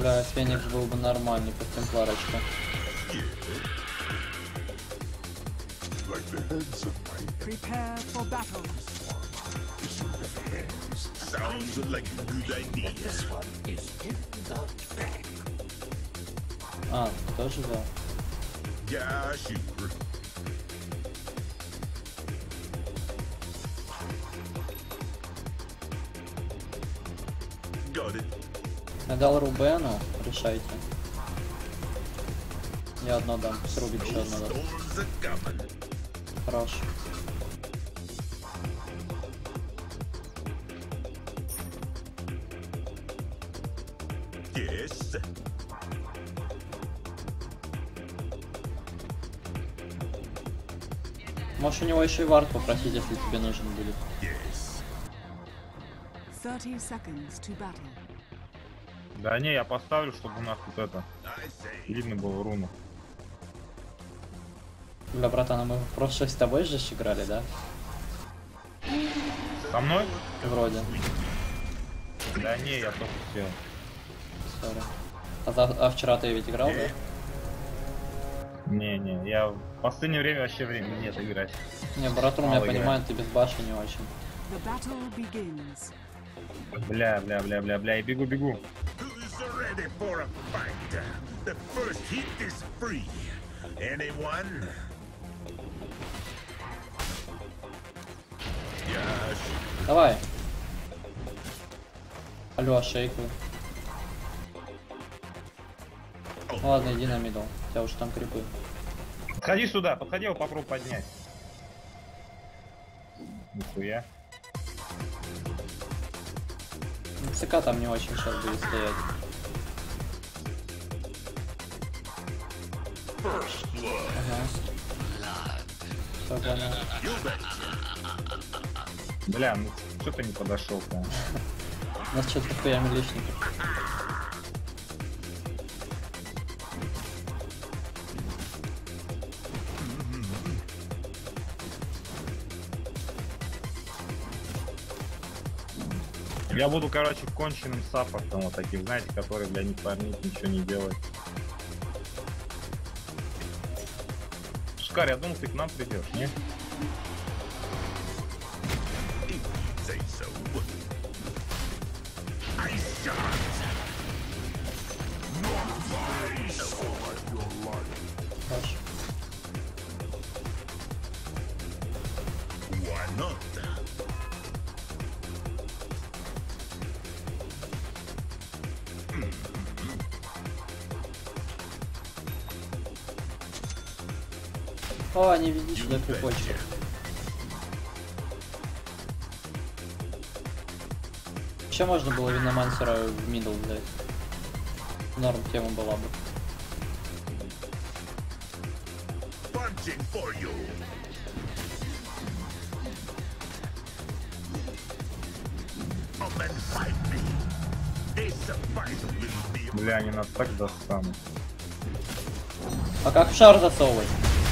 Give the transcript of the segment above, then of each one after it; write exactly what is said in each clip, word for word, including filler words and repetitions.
Бля, Феникс был бы нормальный под темпларочку. Prepare for battle. Sounds like a good idea. А, ты тоже взял? Yeah, sure. Got it. Я дал Рубену, решайте. Я одно дам, с Рубик еще одно дам. Storms are coming. Хорош. Yes. Можешь у него еще и вард попросить, если тебе нужен будет. Yes. thirty seconds to battle. Да не, я поставлю, чтобы у нас тут это I say. видно было руну. Бля, братан, а мы в прошлый с тобой же играли, да? Со мной? Вроде. Да не, я только сел. Сори. А, за- а вчера ты ведь играл, да? Не, не, я в последнее время вообще времени нет играть. Не, братан, я Мало понимаю, ты без башни не очень. The battle begins. Бля, бля, бля, бля, бля, и бегу, бегу. Who's ready for a fight? The first hit is free. Anyone? Yes. Давай. Алло, шейкай. Ну ладно, иди на мидл. У тебя уже там крипы. Подходи сюда, подходи, его попробуй поднять. Нихуя. ЦК там не очень сейчас будет стоять. Ага. Все понял. Бля, ну что ты не подошел там? У нас что-то хуями личников. Я буду, короче, конченным саппортом вот таким, знаете, который, бля, не парнит, ничего не делает. Шкар, я думал, ты к нам придешь, не? Say so. I shot. Хорошо. Why not? О, не веди сюда прикольчик. Еще можно было Виномансера в мидл взять. Норм тема была бы. Punching for you. Come and fight me. This fight will be. Бля, они нас так достанут. А как в шар засовывать?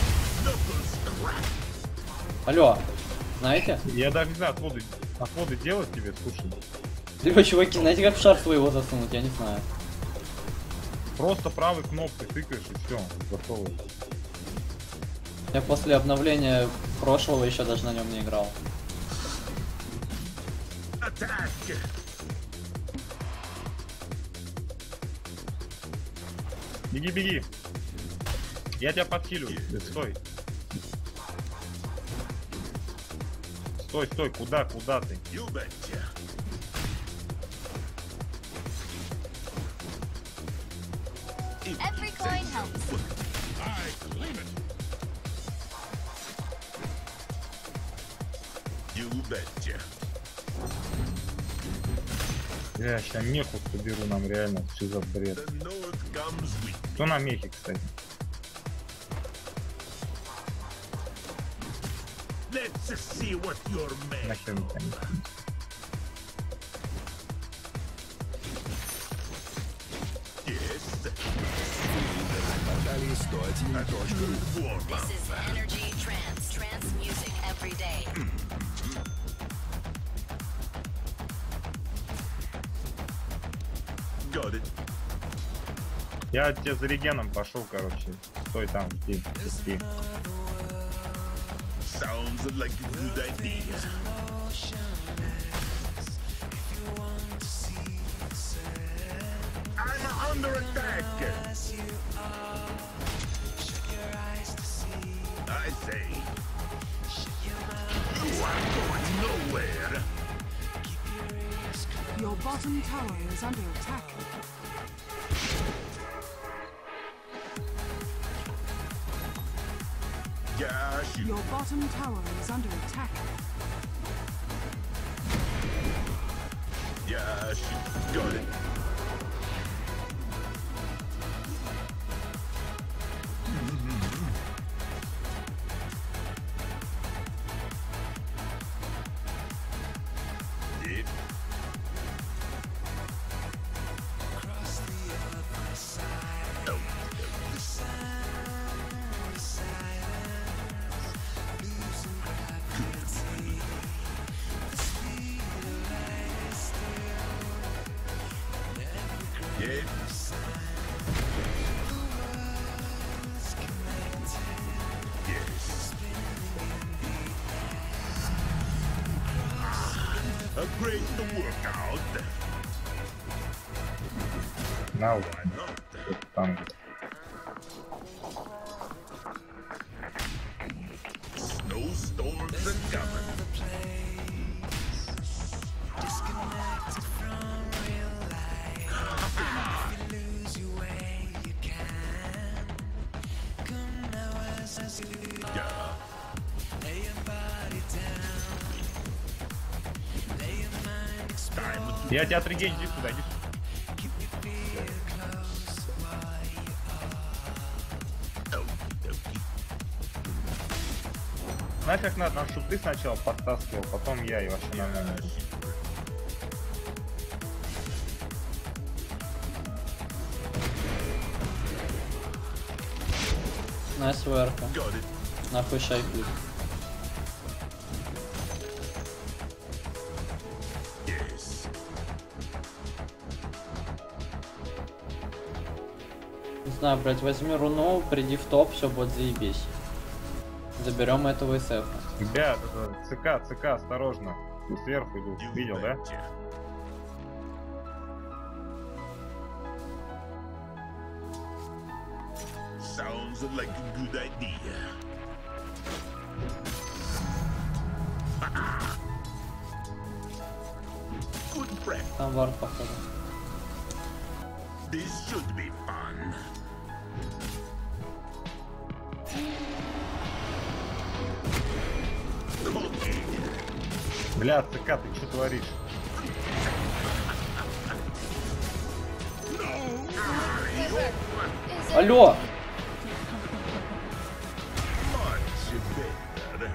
Алло, знаете? Я даже не знаю, отводы, отводы делать тебе, слушай. Либо, чуваки, знаете, как в шар своего засунуть? Я не знаю. Просто правой кнопкой тыкаешь и все, засовываешь. Я после обновления прошлого еще даже на нем не играл. Attack. Беги, беги. Я тебя подхилю. Ты стой. Стой, стой, куда, куда ты? You betcha. Every coin helps. I claim it. You betcha. Я сейчас меху соберу, нам реально, что за бред. The North comes with. Кто на мехе, кстати? Let's see what you're made. Нахер не понятно. Yes. This is Energy Trance. Trance music every day. Got it. Я тебе за регеном пошел, короче. Стой там, жди, жди. Sounds like a good idea. I'm under attack. I say, you are going nowhere. Your bottom tower is under attack. Yeah, shoot. Your bottom tower is under attack. Yeah, shoot. Got it. Did. Oh, yeah. Yes. A great workout. На вот, Why not? там. Snowstorms are coming. Yeah. Time to Я тебя отрегень, иди сюда, иди сюда. Знаешь, как надо, чтобы ты сначала подтаскивал, потом я, и вообще нормально. Найс верка. got it. Нахуй шайфлик. Yes. Не знаю, блять, возьми руну, приди в топ, все будет заебись. Заберем этого эсэфа. Ребят, это ЦК, ЦК, осторожно. Сверху идут, You видел, да? betcha. Sounds like a good idea. Good prep. Там вард, походу. This should be fun. Cooking. Бля, ЦК, ты что творишь? Алло! Much better.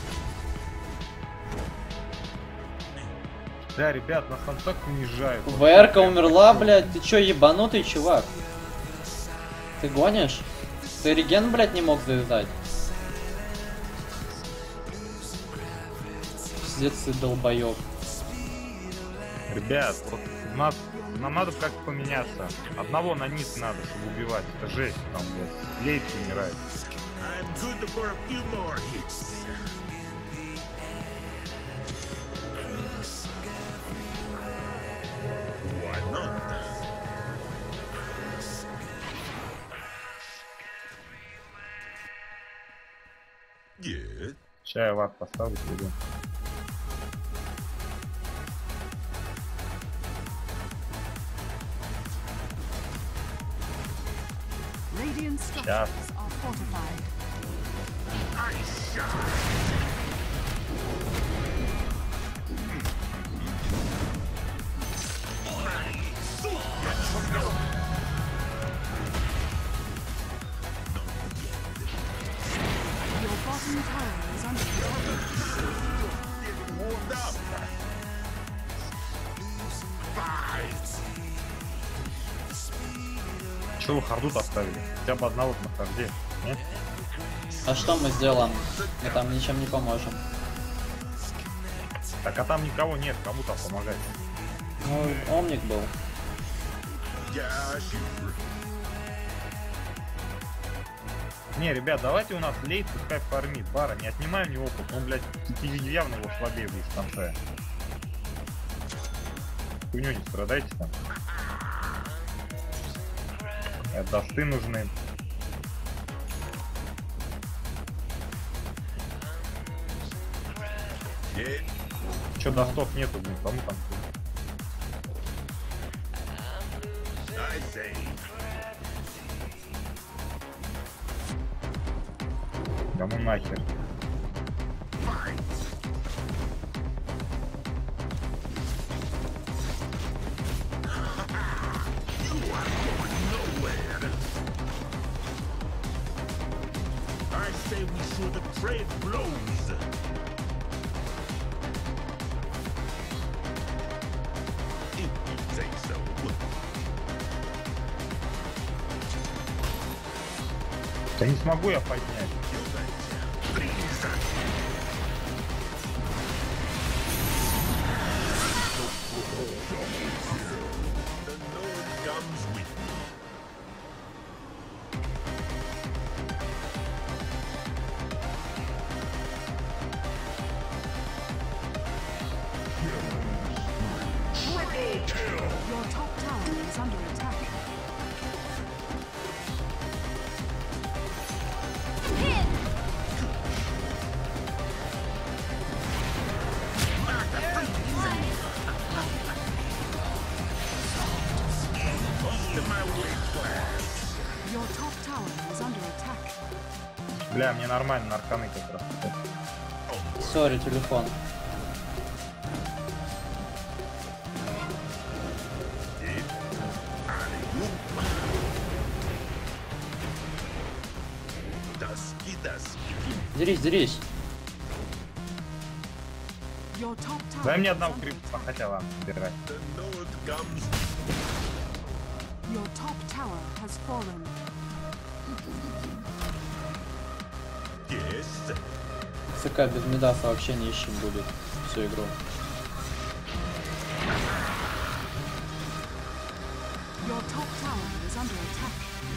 Да, ребят, нас там так унижают. ВРка умерла, блядь, ты чё, ебанутый чувак? Ты гонишь? Ты реген, блядь, не мог завязать? Пиздец, ты долбоёб. Ребят, вот у нас, нам надо как-то поменяться. Одного на низ надо, чтобы убивать. Это жесть, там, блядь, лейт умирает. I'm good for a few more hits. Why not? Yeah. Сейчас я вас поставлю себе. Radiant structures are fortified. Ice shot. Your bottom tower is under attack. Getting warmed up. Fight. Че вы харду оставили? Хотя бы одного на харде. Нет? А что мы сделаем? Мы там ничем не поможем. Так, а там никого нет, кому там помогать? Ну, омник был. Yeah, shoot. Не, ребят, давайте у нас лейт, пускай фармит. Бара, не отнимай у него опыт. Он, блядь, явно его слабее будет в конце. Хуйню не страдайте там. Дасты нужны. Че, дастов нету, блин, кому там? Кому нахер? I say we should trade blows. If you say so. Да не смогу я поднять. Your top tower is under attack. Your top tower is under attack. Бля, мне нормально, нарканы как раз. Сори, телефон. Дерись, дерись. Your top tower Дай мне is одного under крипа, attack. хотя ладно, собирай. Your top tower has fallen. Yes. ЦК без медаса вообще не ищем будет всю игру. Your top tower is under attack.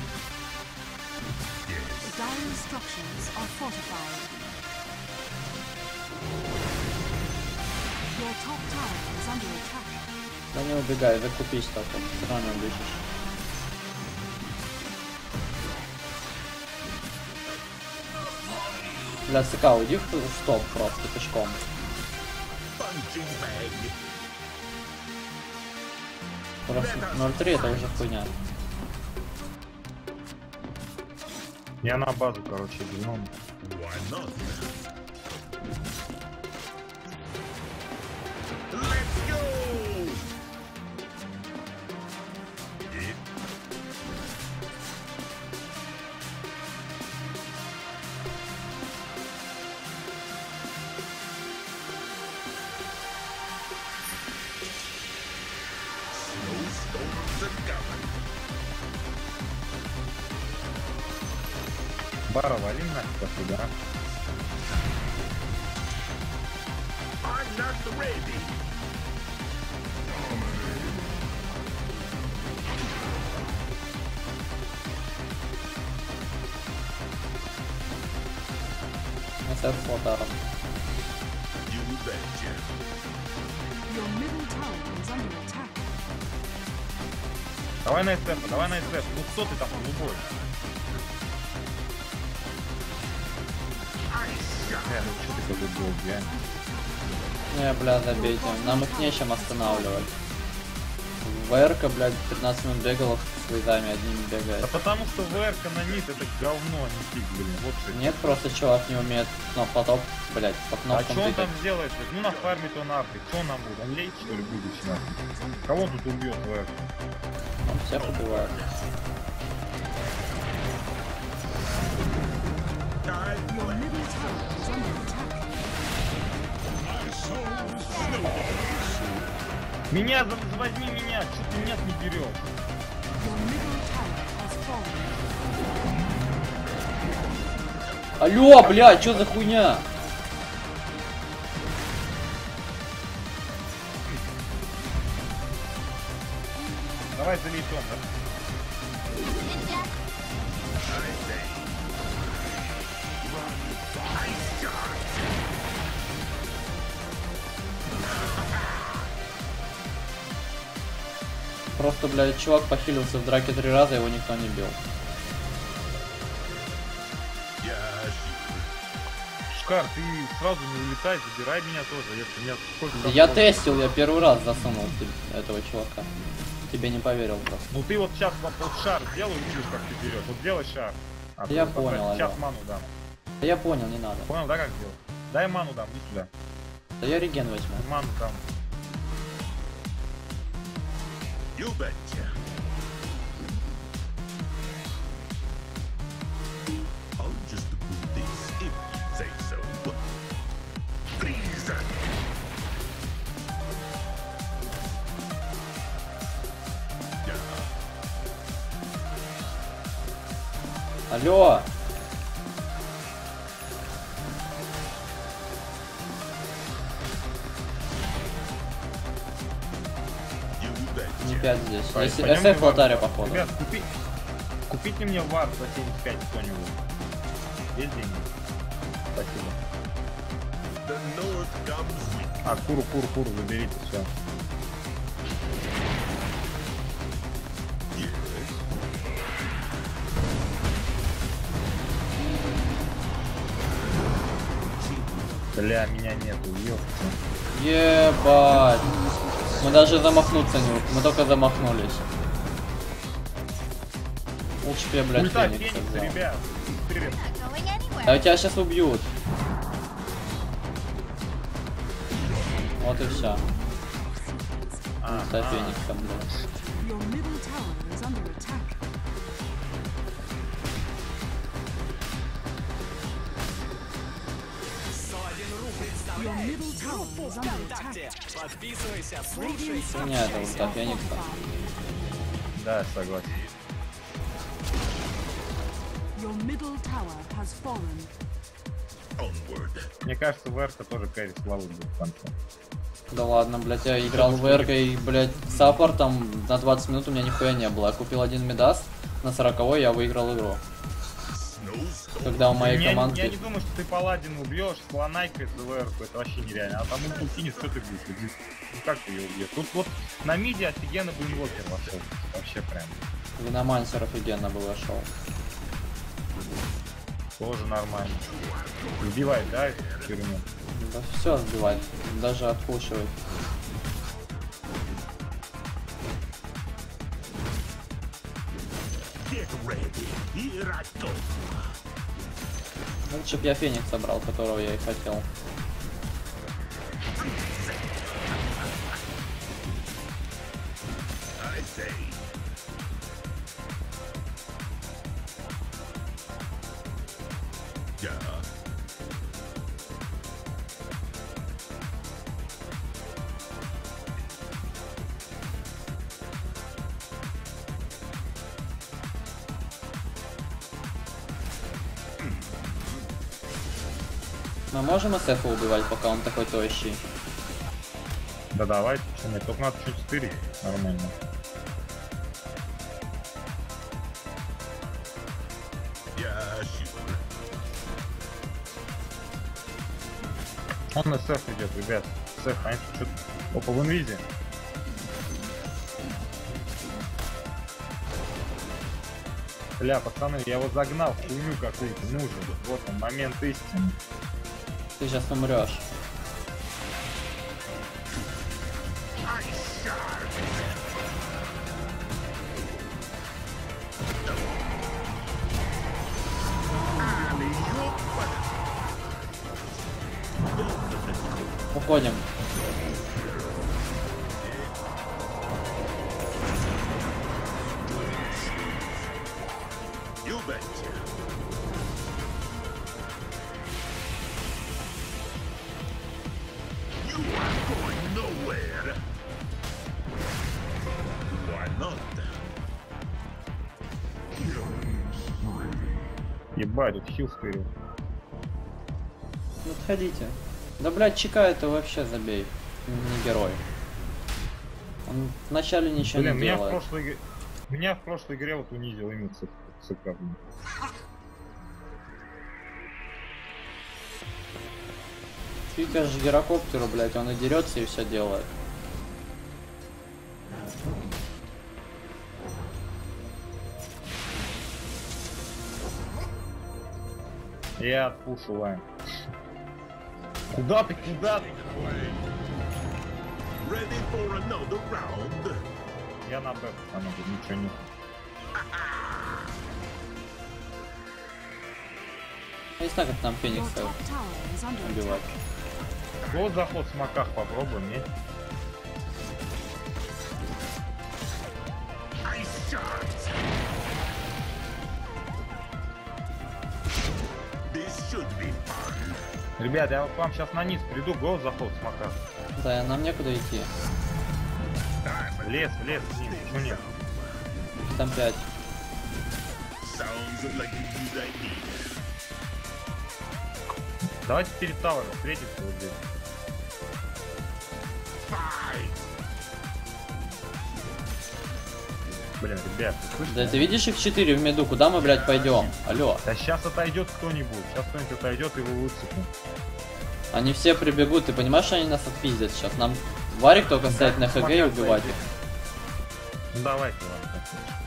Dire structures are fortified. Your top tower is under attack. Да не убегай, закупись только, все равно убежишь. Бля, ЦК, уйди в стоп просто пешком. Punching bag. Просто ноль три это уже хуйня. Я на базу, короче, иду. Why not? Let's go! Yeah. Snowstorms are coming. Бара, вали нахер сюда. I'm not ready. Это с лотаром. You betcha. Your middle tower is under attack. Давай на эстепа, давай на эстеп. Ну кто ты там, голубой? Бля, ну что ты такой был, бля? Не, бля, забейте. Нам их нечем останавливать. ВРК, блядь, пятнадцать минут бегала с вейзами, одними Да бегает. потому что ВРК на нит это говно, а не фиг, блин. Вот что. Нет, просто чувак не умеет кноп потоп, блядь, по А кнопкам что он тыкать. там сделает? Ну на фарме то нахуй. Что он нам будет? Он лейт что ли будет сейчас? Кого он тут убьет ВРК? Он всех убивает. Your middle tower is under attack. Меня, за- возьми меня, что ты меня не берешь? Your middle tower has fallen. Алло, блядь, чё за хуйня? Давай за лейтом, да? Просто, блядь, чувак похилился в драке три раза, его никто не бил. Шкар, ты сразу не улетай, забирай меня тоже. Если меня сколько Да раз я было. тестил, я первый раз засунул te- этого чувака. Тебе не поверил просто. Ну ты вот сейчас вот шар сделай, увидишь, как ты берешь. Вот делай шар. А, Я ты понял, Сейчас алло. ману дам. Да я понял, не надо. Понял, да, как делать? Дай ману дам, иди сюда. Да я реген возьму. Ману дам. You betcha. I'll just do this if you say so. Freeze! Yeah. Алло! You betcha. Не пять здесь. Пой- Здесь пойдем эс эф в вар. лотаря, походу. Ребят, купи... купите мне вар за семьдесят пять кто-нибудь. Есть деньги? Спасибо. The North comes with А, куру, куру, куру, заберите, все. yes. Бля, меня нету, ёпта. Ебать. Мы даже замахнуться не успели. Мы только замахнулись. Лучше бы я, блядь, Ульта Феникса Феникса, взял. ребят. Вперед. Not going anywhere. Да тебя сейчас убьют. Вот и все. А, Ульта а. Феникса, блядь. Your middle tower is under attack. Your middle tower is under attack. Подписывайся, Radiant У меня это ульта structures Феникса. fortified. Да, согласен. Your middle tower has fallen. Onward. Мне кажется, ВРК тоже Кэрри славы будет в конце. Да ладно, блядь, я играл в эр и, блядь, саппортом на двадцать минут у меня нихуя не было. Я купил один медас, на сороковой я выиграл игру. Snowstorm. Когда у моей я, команды... я не думаю, что ты паладин убьешь, слонайкой за ВРК, это вообще нереально. А там ульту кинет, что ты будешь убить? Ну как ты ее убьешь? Тут вот на миде офигенно бы инвокер вошел. Вообще прям. Виномансер офигенно было шел. Тоже нормально. Убивай, да, тюрьму. Да все сбивать, даже отпушивать. Get ready. Here I go. Лучше б я Феникс собрал, которого я и хотел. I say. Yeah. Мы можем эс эф убивать, пока он такой тощий? Да давайте, что нет, только надо чуть стырить. Нормально. Yeah, sure. Он эс эф идет, ребят. эс эф, они тут что-то... Опа, в инвизе. Бля, пацаны, я его загнал в хуйню какую-то, нужен. Вот он, момент истины. Ты сейчас умрешь. Уходим. You betcha. You are going nowhere. Why not? Ебать, тут хил стырил. Ну, отходите. Да, блядь, Чика это вообще забей. Не герой. Он вначале ничего Блин, не меня в делает. прошлой игре... Меня в прошлой игре вот унизил именно ЦК, блин. Фига же гирокоптеру, блядь, он и дерется и все делает. Я отпушу лайн. Куда ты, куда ты? Ready for another round? Я на Б, пацаны, тут ничего нет. Я не знаю, как там Your Феникса top tower is under убивать. attack. Вот заход в смоках попробуем, нет? Ice shot! This should be fun. Ребят, я к вам сейчас на низ приду, гол заход в смоках. Да, нам некуда идти. В лес, в лес, вниз, ну нет. Там пять. Sounds like a good idea. Давайте перед тавером встретиться вот здесь. Fight! Блин, ребят, слышите? Да ты видишь их четыре в меду, куда мы, блядь, пойдем? Алло. Да сейчас отойдет кто-нибудь, сейчас кто-нибудь отойдет и его выцепим. Они все прибегут, ты понимаешь, что они нас отпиздят сейчас? Нам Варик только стоять на ХГ и убивать их. Ну давайте, ладно.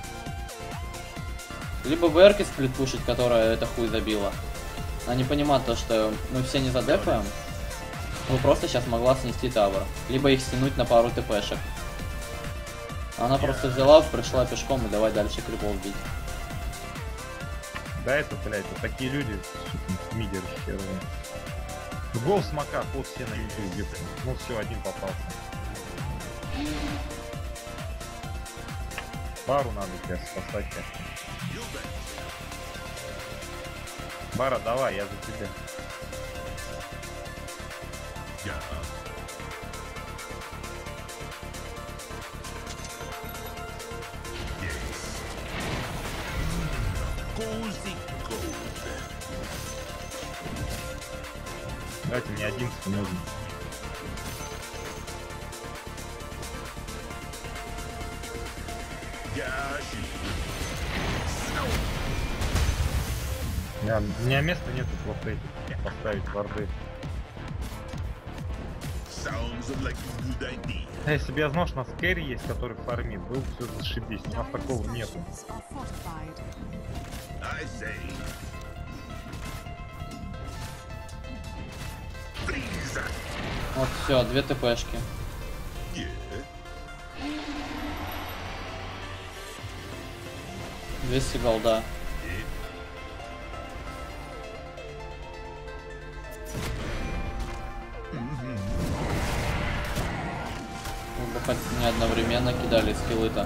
Либо ВРК сплит пушить, которая это хуй забила. Она не понимает то, что мы все не задефаем. Ну просто сейчас могла снести тавер. Либо их стянуть на пару ТПшек. Она просто взяла, пришла пешком и давай дальше крипов бить. Да это, блядь, вот такие люди, мидеры херовые. Гол смока, вот все на миду, ёпта. Ну все, один попался. Бару надо тебя спасать. Бара, давай, я за тебя. Yeah. Yes. Cozy gold. Давайте мне одиннадцать нужно. Gashi. Я, у меня места нету просто поставить варды. Sounds like a good idea. А если бы я знал, что у нас кэрри есть, который фармит, был бы все зашибись. У нас такого нету. Structures are fortified. I say. Freeze. Вот все, две ТПшки. Yeah. двести голда. Мы бы хоть не одновременно кидали скиллы-то.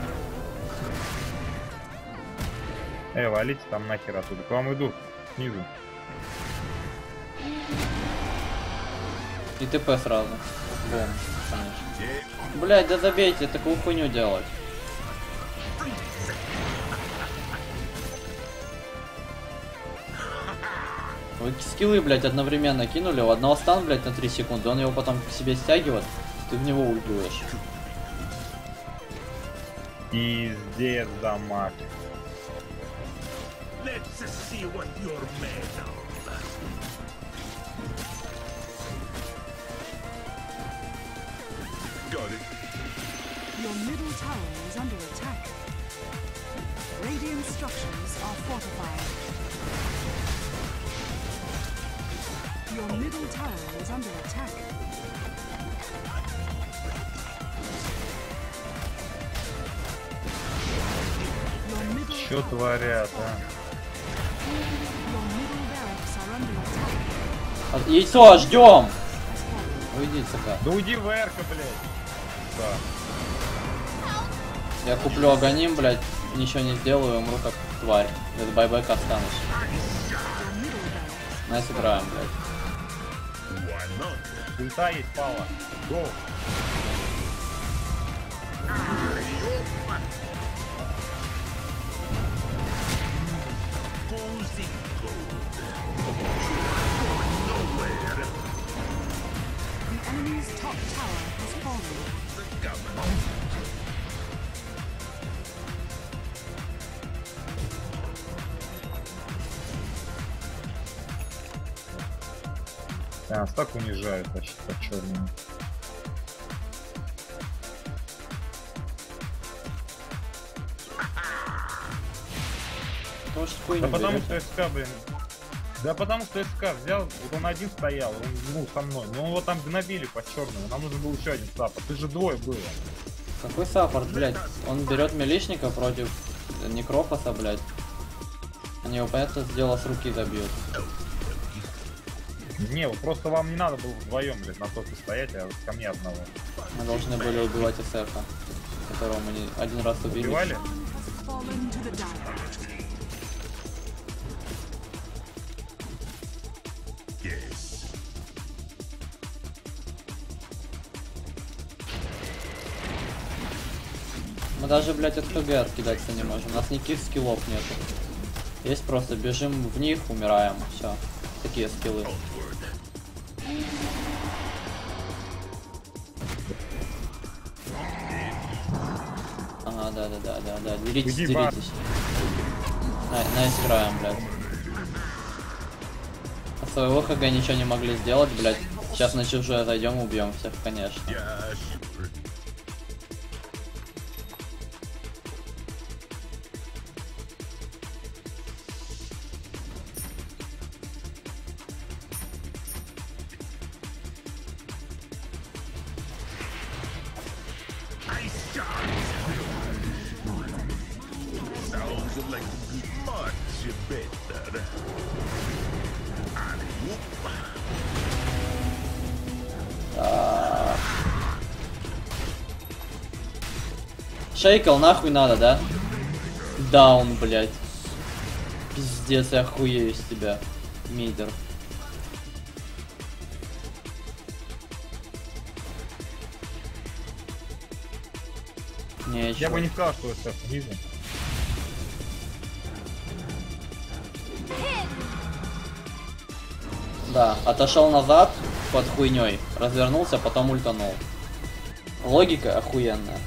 Эй, валите там нахер оттуда. К вам идут. Снизу. И ТП сразу. Бом, конечно. Yeah. Блять, да забейте, такую хуйню делать. Вы скиллы, блять, одновременно кинули, у одного стан, блять, на три секунды, он его потом к себе стягивает, ты в него ультуешь. Пиздец, дамаг. Let's see what you're made of. Got it. Your middle tower is under attack. Radiant structures are fortified. Your middle tower is under attack. Your middle Чё tower- творят, а? Your middle barracks are under attack. А, яйцо, ждем! Уйди, сука. Да уйди в эрка, блядь. Да. Я куплю агоним, блять, ничего не сделаю, умру как тварь. Без байбека останусь. Your middle barracks. Нас играем, блять. Why not? Ульта есть, Пала. Го. Cozy gold. Nowhere. The enemy's top tower has fallen. The government. А, нас так унижают вообще по черному. Потому что хуйню Да потому берете. что СК, блин, Да потому что СК взял, вот он один стоял, он ну со мной, но его там гнобили по черному, нам нужен был еще один саппорт, ты же двое было. Какой саппорт, блядь? Он берет милишника против Некрофоса, блядь. Они его, понятно, дело с руки забьют. Не, вот просто вам не надо было вдвоем, блядь, на топе стоять, а ко мне одного. Мы должны были убивать СФа, которого мы не... один раз убили. Убивали? Fallen to the direct. Yes. Мы даже, блядь, от ХГ откидаться не можем. У нас никаких скиллов нету. Есть просто бежим в них, умираем. Все. Такие скиллы. Ага, да, да, да, да, да. Деритесь, Уйди, бар. деритесь. Най, найс играем, блядь. От своего ХГ ничего не могли сделать, блядь. Сейчас на чужое зайдем, убьем всех, конечно. Yeah, sure. Ice charge. Sounds like much better. Alley-oop. Шейкл нахуй надо, да? Даун, блядь. Пиздец, я охуею из тебя, мидер. Не, Я бы не сказал, что это снизу. Да, отошел назад под хуйней, развернулся, потом ультанул. Логика охуенная.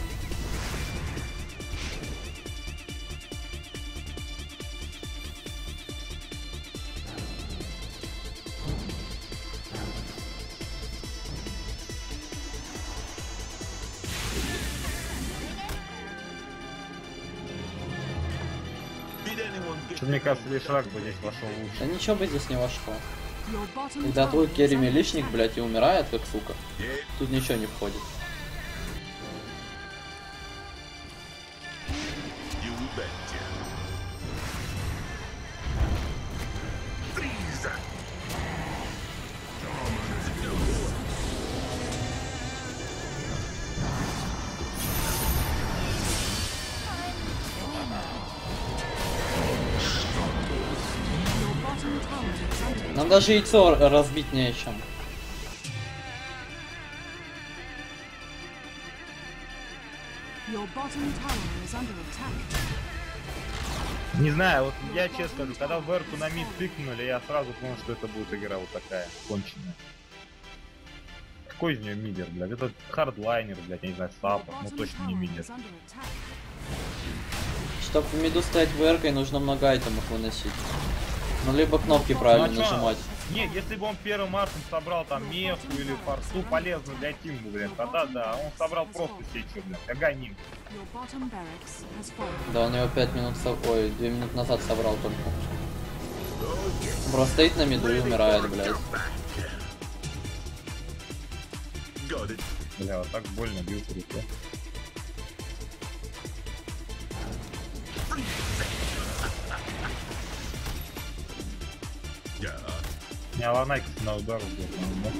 Did anyone get Что, мне кажется, лишь рак бы здесь вошел лучше. Да ничего бы здесь не вошло. Your bottom Когда tower твой is керри under милишник, attack. блядь, и умирает, как сука, it? тут ничего не входит. You betcha. Freeze! Your bottom tower is under attack. Нам даже яйцо разбить нечем. Your bottom tower is under attack. Не знаю, вот я честно скажу, когда в эрку на мид тыкнули, я сразу понял, что это будет игра вот такая, конченая. Какой из нее мидер, блядь? Это хардлайнер, блядь, я не знаю, Your саппорт, ну bottom точно не tower мидер. is under attack. Чтобы в миду стать ВРкой, нужно много айтемов выносить. Ну, либо кнопки правильно Ну, а чё? нажимать. Не, если бы он первым маршем собрал там меху или форсу полезно для тиму, блядь, тогда да, он собрал просто сечу, блядь, аганим. Your bottom barracks has fallen. Да, он его пять минут, со... ой, две минут назад собрал только. Просто стоит на миду и умирает, блядь. Got it. Бля, вот так больно бил по руке. Yeah. Не, Аланайка на удар убил, да?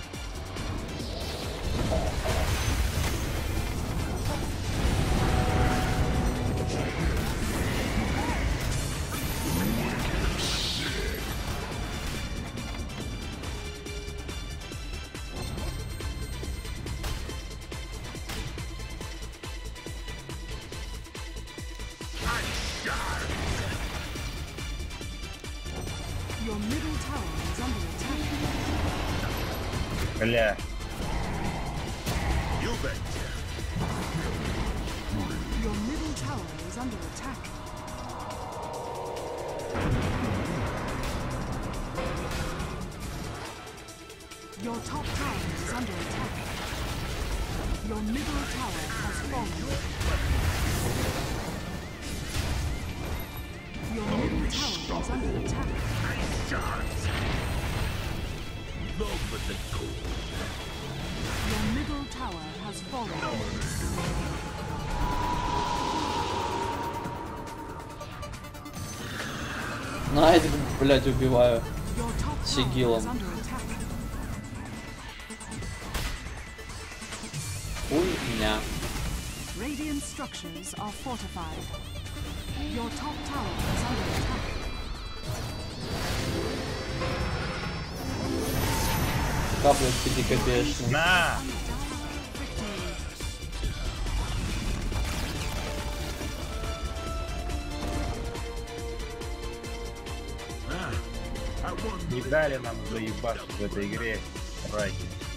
Your middle tower is under attack. Бля. You betcha. Your middle tower is under attack. Your top tower is under attack. Your middle tower has fallen. Your middle tower is under attack. Charge. Your middle tower has fallen. Найт, блядь, убиваю. Your top tower Сигилом. is under attack. Хуйня. Radiant structures are fortified. Your top tower is under attack. Каплет пятикопеечный. На! Victory. Ah, I wonder Не дали нам заебаться в этой игре. Раки.